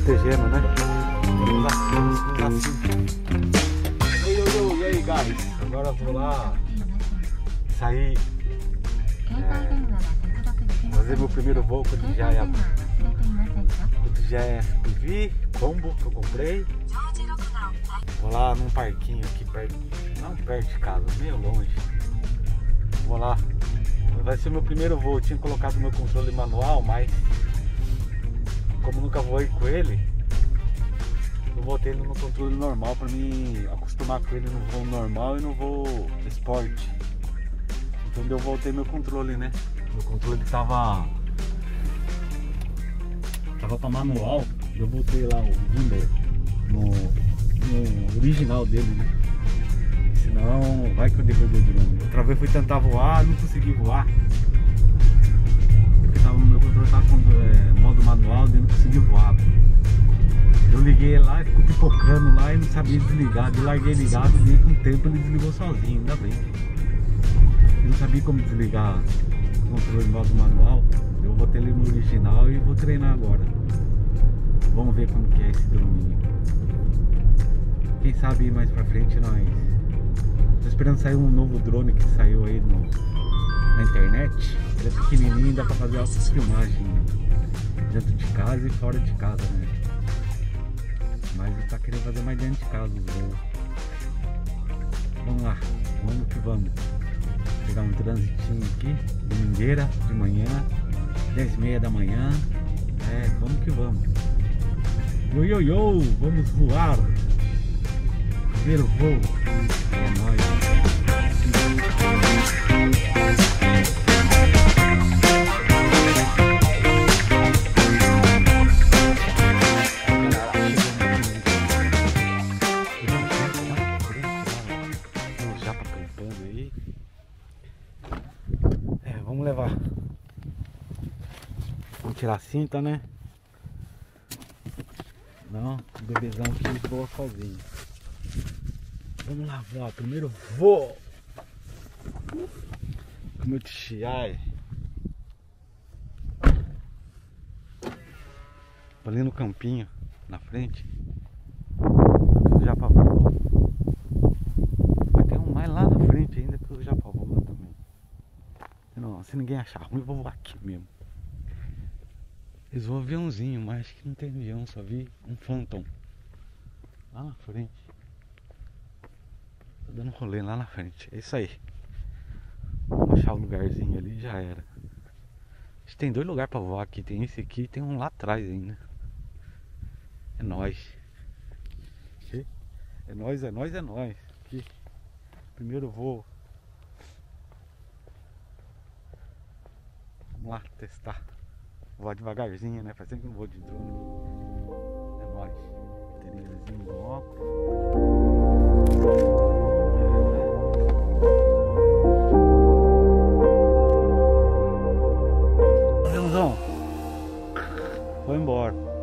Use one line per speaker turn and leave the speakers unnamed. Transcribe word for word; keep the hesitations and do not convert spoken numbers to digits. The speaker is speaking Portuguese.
protegendo, né? Vamos assim, vamos assim. Oi, oi, oi, e aí, guys? Agora eu vou lá sair, é, fazer meu primeiro voo com o D J I, com o D J I F P V combo que eu comprei. Vou lá num parquinho aqui perto, não perto de casa, meio longe. Vou lá, vai ser meu primeiro voo. Eu tinha colocado meu controle manual, mas como nunca voei com ele, eu botei ele no controle normal para me acostumar com ele no voo normal e no voo esporte. Então eu voltei meu controle, né? Meu controle tava tava para manual, eu botei lá o gimbal no, no original dele, né? Senão vai que eu derrubei o drone. Outra vez fui tentar voar, não consegui voar. Porque tava, meu controle tava com é, modo manual, daí não consegui voar. Eu liguei lá e ficou pipocando lá e não sabia desligar. Eu larguei ligado e com o tempo ele desligou sozinho, ainda bem. Eu não sabia como desligar o controle em modo manual. Eu botei ele no original e vou treinar agora. Vamos ver como que é esse droninho. Quem sabe mais pra frente nós... Tô esperando sair um novo drone que saiu aí no, na internet. Ele é pequenininho e dá pra fazer altas filmagens dentro de casa e fora de casa, né? Mas ele tá querendo fazer mais dentro de casa os voos. Vamos lá, vamos que vamos. Pegar um transitinho aqui, domingueira de manhã, dez e meia da manhã. É, vamos que vamos. Yo, yo, yo, vamos voar. Primeiro voo. É nóis. É, vamos levar. Vamos tirar a cinta, né? Não, o bebezão aqui voa sozinho. Vamos lá voar, primeiro voo com o meu D J I. Ali no campinho, na frente. Já pra voar. Vai ter um mais lá na frente ainda que eu já pra voar também. Não, se ninguém achar ruim, eu vou voar aqui mesmo. Eles voam aviãozinho, mas acho que não tem avião, só vi um Phantom lá na frente. Tô dando um rolê lá na frente, é isso aí. Vamos achar um lugarzinho ali e já era. Acho que tem dois lugares pra voar aqui, tem esse aqui e tem um lá atrás ainda. É nóis. É nóis, é nóis, é nóis. Aqui, primeiro voo. Vamos lá testar. Voar devagarzinho, né? Faz tempo que eu não vou de drone. É nóis. Bateriazinho no óculos. Aviãozão. Foi embora.